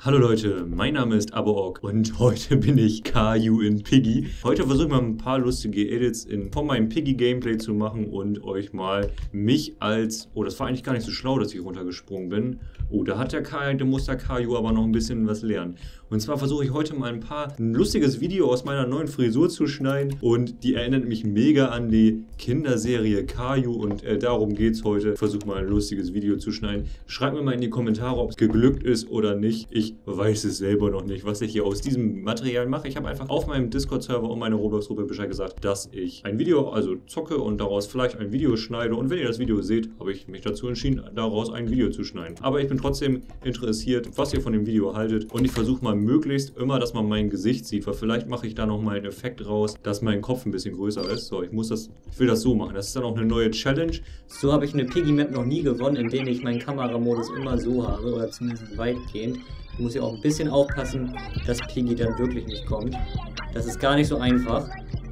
Hallo Leute, mein Name ist Abook und heute bin ich Caillou in Piggy. Heute versuche ich mal ein paar lustige Edits von meinem Piggy-Gameplay zu machen und euch mal mich als... Oh, das war eigentlich gar nicht so schlau, dass ich runtergesprungen bin. Oh, da hat der Muster Caillou aber noch ein bisschen was lernen. Und zwar versuche ich heute mal ein lustiges Video aus meiner neuen Frisur zu schneiden und die erinnert mich mega an die Kinderserie Caillou und darum geht es heute. Ich versuche mal ein lustiges Video zu schneiden. Schreibt mir mal in die Kommentare, ob es geglückt ist oder nicht. Ich weiß es selber noch nicht, was ich hier aus diesem Material mache. Ich habe einfach auf meinem Discord-Server und meine Roblox-Gruppe Bescheid gesagt, dass ich ein Video, also zocke und daraus vielleicht ein Video schneide. Und wenn ihr das Video seht, habe ich mich dazu entschieden, daraus ein Video zu schneiden. Aber ich bin trotzdem interessiert, was ihr von dem Video haltet. Und ich versuche mal möglichst immer, dass man mein Gesicht sieht, weil vielleicht mache ich da nochmal einen Effekt raus, dass mein Kopf ein bisschen größer ist. So, ich will das so machen. Das ist dann auch eine neue Challenge. So habe ich eine Piggy-Map noch nie gewonnen, indem ich meinen Kameramodus immer so habe, oder zumindest weitgehend. Ich muss ja auch ein bisschen aufpassen, dass Piggy dann wirklich nicht kommt. Das ist gar nicht so einfach.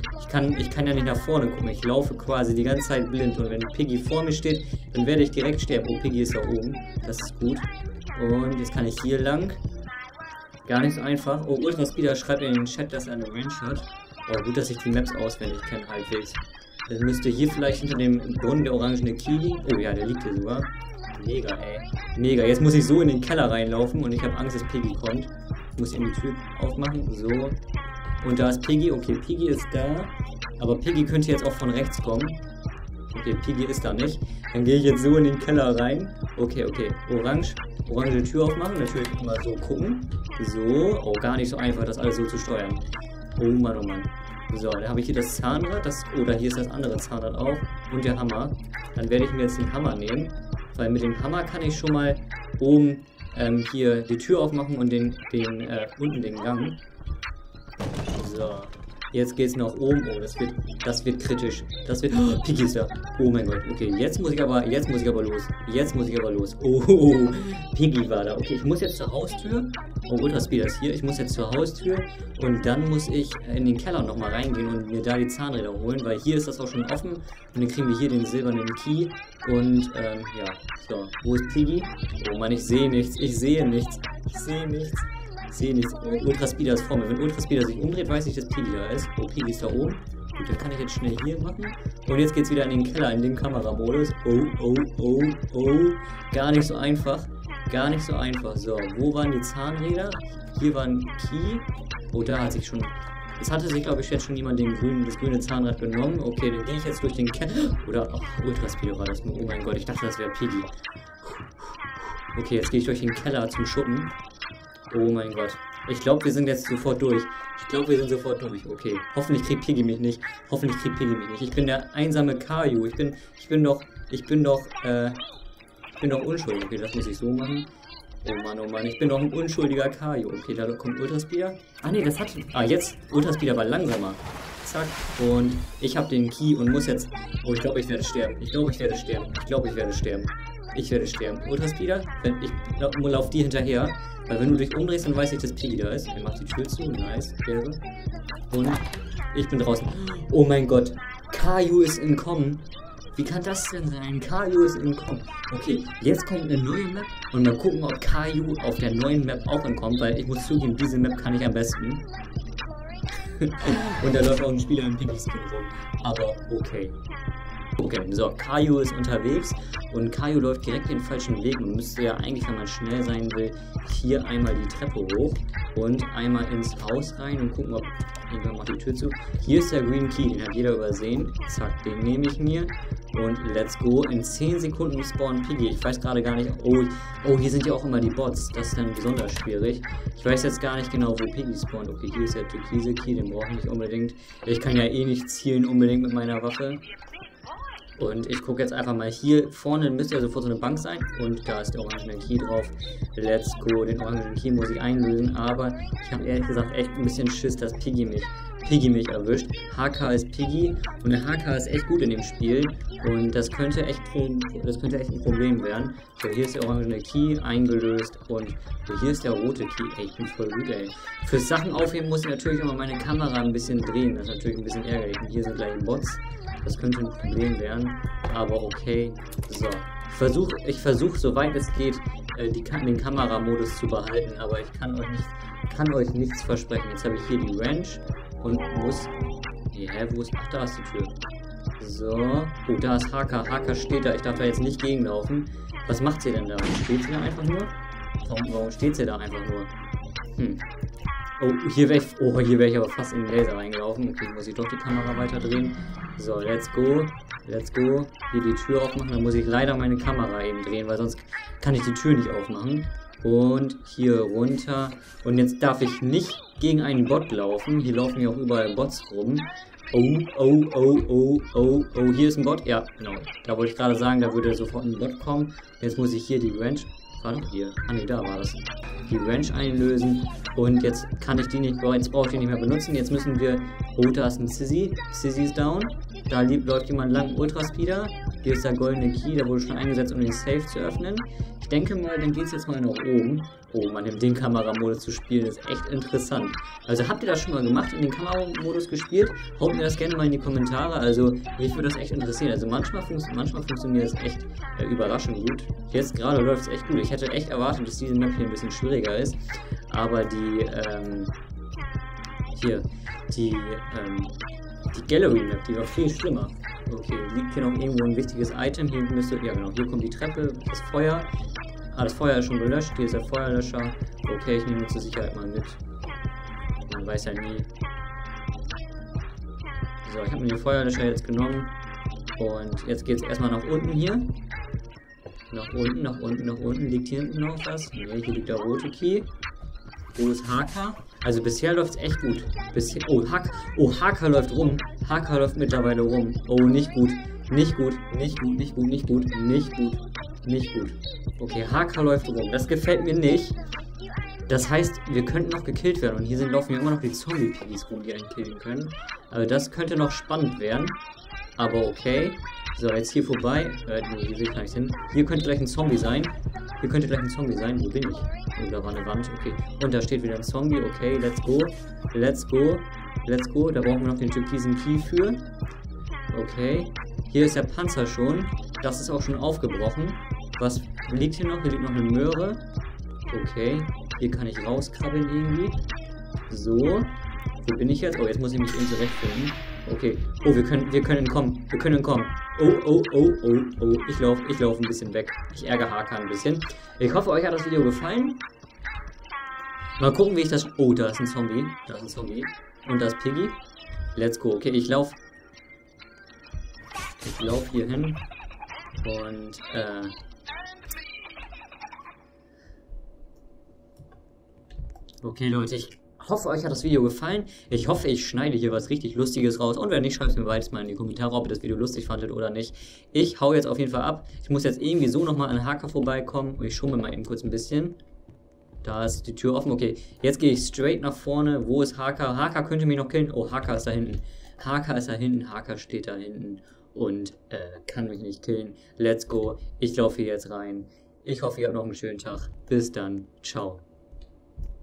Ich kann ja nicht nach vorne gucken. Ich laufe quasi die ganze Zeit blind. Und wenn Piggy vor mir steht, dann werde ich direkt sterben. Oh, Piggy ist da oben. Das ist gut. Und jetzt kann ich hier lang. Gar nicht so einfach. Oh, Ultraspeeder schreibt in den Chat, dass er eine Range hat. Oh, gut, dass ich die Maps auswendig kenne, halbwegs. Das müsste hier vielleicht hinter dem Brunnen der orangene Key liegen. Oh ja, der liegt hier sogar. Mega, ey. Mega. Jetzt muss ich so in den Keller reinlaufen und ich habe Angst, dass Piggy kommt. Ich muss eben die Tür aufmachen. So. Und da ist Piggy. Okay, Piggy ist da. Aber Piggy könnte jetzt auch von rechts kommen. Okay, Piggy ist da nicht. Dann gehe ich jetzt so in den Keller rein. Okay, okay. Orange Tür aufmachen. Natürlich mal so gucken. So. Oh, gar nicht so einfach, das alles so zu steuern. Oh Mann, oh Mann. So, dann habe ich hier das Zahnrad. Oder hier ist das andere Zahnrad auch. Und der Hammer. Dann werde ich mir jetzt den Hammer nehmen. Weil mit dem Hammer kann ich schon mal oben hier die Tür aufmachen und unten den Gang. So. Jetzt geht es nach oben. Oh, das wird kritisch. Oh, Piggy ist da. Oh mein Gott. Okay, jetzt muss ich aber los. Oh, Piggy war da. Okay, ich muss jetzt zur Haustür. Oh, Ultraspeeder ist hier. Ich muss jetzt zur Haustür. Und dann muss ich in den Keller nochmal reingehen und mir da die Zahnräder holen. Weil hier ist das auch schon offen. Und dann kriegen wir hier den silbernen Key. Und, ja. So, wo ist Piggy? Oh Mann, ich sehe nichts. Ultraspeeder ist vor mir. Wenn Ultraspeeder sich umdreht, weiß ich, dass Piggy da ist. Oh, Piggy ist da oben. Gut, dann kann ich jetzt schnell hier machen. Und jetzt geht's wieder in den Keller, in den Kameramodus. Oh. Gar nicht so einfach. So, wo waren die Zahnräder? Hier war ein Key. Oh, da hat sich schon... Es hatte sich, glaube ich, jetzt schon jemand das grüne Zahnrad genommen. Okay, dann gehe ich jetzt durch den Keller. Oder, ach, Ultraspeeder war das nur. Oh mein Gott, ich dachte, das wäre Piggy. Okay, jetzt gehe ich durch den Keller zum Oh mein Gott. Ich glaube, wir sind jetzt sofort durch. Okay. Hoffentlich kriegt Piggy mich nicht. Ich bin der einsame Caillou. Ich bin doch unschuldig. Okay, das muss ich so machen. Oh Mann. Ich bin doch ein unschuldiger Caillou. Okay, da kommt Ultraspeeder. Ah, nee, jetzt. Ultraspeeder war langsamer. Zack. Und ich habe den Key und muss jetzt... Oh, ich glaube, ich werde sterben. Ich werde sterben. Ultraspeeder, ich lauf dir hinterher. Weil wenn du dich umdrehst, dann weiß ich, dass Piggy da ist. Er macht die Tür zu. Nice. Gelbe. Und ich bin draußen. Oh mein Gott. Caillou ist entkommen. Wie kann das denn sein? Caillou ist entkommen. Okay, jetzt kommt eine neue Map. Und mal gucken, ob Caillou auf der neuen Map auch entkommt. Weil ich muss zugeben, diese Map kann ich am besten. Und da läuft auch ein Spieler im Piggy-Skin rum. Aber okay. Okay, so, Caillou ist unterwegs und Caillou läuft direkt den falschen Weg. Man müsste ja eigentlich, wenn man schnell sein will, hier einmal die Treppe hoch und einmal ins Haus rein und gucken, ob... Irgendwann macht die Tür zu. Hier ist der Green Key, den hat jeder übersehen. Zack, den nehme ich mir und let's go. In 10 Sekunden spawnen Piggy. Ich weiß gerade gar nicht... Oh, hier sind ja auch immer die Bots. Das ist dann besonders schwierig. Ich weiß jetzt gar nicht genau, wo Piggy spawnt. Okay, hier ist der türkise Key, den brauche ich nicht unbedingt. Ich kann ja eh nicht zielen unbedingt mit meiner Waffe. Und ich gucke jetzt einfach mal hier vorne, müsste ja sofort so eine Bank sein. Und da ist der orangene Key drauf. Let's go. Den orangenen Key muss ich einlösen. Aber ich habe ehrlich gesagt echt ein bisschen Schiss, dass Piggy mich erwischt. HK ist Piggy. Und der HK ist echt gut in dem Spiel. Und das könnte echt ein Problem werden. So, hier ist der orangene Key eingelöst. Und hier ist der rote Key. Ey, ich bin voll gut, ey. Für Sachen aufheben muss ich natürlich immer meine Kamera ein bisschen drehen. Das ist natürlich ein bisschen ärgerlich. Und hier sind gleich Bots. Das könnte ein Problem werden, aber okay. So, ich versuche, soweit es geht, den Kameramodus zu behalten, aber ich kann euch nichts versprechen. Jetzt habe ich hier die Ranch und wo ist... Ach, da ist die Tür. So. Oh, da ist Haka. Haka steht da. Ich darf da jetzt nicht gegenlaufen. Was macht sie denn da? Steht sie da einfach nur? Warum steht sie da einfach nur? Oh, hier wäre ich aber fast in den Laser reingelaufen. Okay, muss ich doch die Kamera weiter drehen. So, let's go. Let's go. Hier die Tür aufmachen. Dann muss ich leider meine Kamera eben drehen, weil sonst kann ich die Tür nicht aufmachen. Und hier runter. Und jetzt darf ich nicht gegen einen Bot laufen. Hier laufen ja auch überall Bots rum. Oh, hier ist ein Bot. Ja, genau. Da wollte ich gerade sagen, da würde sofort ein Bot kommen. Jetzt muss ich hier die Ranch... War doch hier. Ah ne, da war das. Die Ranch einlösen. Und jetzt kann ich die nicht... Jetzt brauche ich die nicht mehr benutzen. Jetzt müssen wir... Oh, da ist ein Sissy. Sissy ist down. Da läuft jemand lang Ultraspeeder. Hier ist der goldene Key. Der wurde schon eingesetzt, um den Safe zu öffnen. Ich denke mal, dann geht es jetzt mal nach oben. Oh man, in den Kameramodus zu spielen ist echt interessant. Also habt ihr das schon mal gemacht, in den Kameramodus gespielt? Haut mir das gerne mal in die Kommentare. Also mich würde das echt interessieren. Also manchmal funktioniert es echt überraschend gut. Jetzt gerade läuft es echt gut. Ich hätte echt erwartet, dass diese Map hier ein bisschen schwieriger ist. Aber die Gallery Map, die war viel schlimmer. Okay, liegt hier noch irgendwo ein wichtiges Item. Hier müsste, ja genau, hier kommt die Treppe, das Feuer. Ah, das Feuer ist schon gelöscht. Hier ist der Feuerlöscher. Okay, ich nehme ihn zur Sicherheit mal mit. Man weiß ja nie. So, ich habe mir den Feuerlöscher jetzt genommen. Und jetzt geht es erstmal nach unten hier. Nach unten. Liegt hier hinten noch was? Ne, hier liegt der rote Key. Wo ist Haka? Also bisher läuft es echt gut. Haka läuft rum. Haka läuft mittlerweile rum. Oh, nicht gut. Nicht gut. Okay, Haka läuft rum. Das gefällt mir nicht. Das heißt, wir könnten noch gekillt werden. Und hier laufen ja immer noch die Zombie-Piggies rum, die einen killen können. Also das könnte noch spannend werden. Aber okay. So, jetzt hier vorbei. Nee, hier will ich gar nicht hin. Hier könnte gleich ein Zombie sein. Wo bin ich? Oh, da war eine Wand. Okay. Und da steht wieder ein Zombie. Okay, let's go. Da brauchen wir noch den türkisen Key für. Okay. Hier ist der Panzer schon. Das ist auch schon aufgebrochen. Was liegt hier noch? Hier liegt noch eine Möhre. Okay. Hier kann ich rauskrabbeln irgendwie. So. Wo bin ich jetzt? Oh, jetzt muss ich mich eben zurechtfinden. Okay. Oh, wir können entkommen. Oh. Ich laufe ein bisschen weg. Ich ärgere Haka ein bisschen. Ich hoffe, euch hat das Video gefallen. Mal gucken, wie ich das... Oh, da ist ein Zombie. Und da ist Piggy. Let's go. Okay, ich laufe hier hin. Und, okay, Leute, ich hoffe, euch hat das Video gefallen. Ich hoffe, ich schneide hier was richtig Lustiges raus. Und wenn nicht, schreibt es mir beides mal in die Kommentare, ob ihr das Video lustig fandet oder nicht. Ich hau jetzt auf jeden Fall ab. Ich muss jetzt irgendwie so nochmal an Haka vorbeikommen. Und ich schummel mal eben kurz ein bisschen. Da ist die Tür offen. Okay, jetzt gehe ich straight nach vorne. Wo ist Haka? Haka könnte mich noch killen. Oh, Haka ist da hinten. Haka steht da hinten. Und kann mich nicht killen. Let's go. Ich laufe hier jetzt rein. Ich hoffe, ihr habt noch einen schönen Tag. Bis dann. Ciao.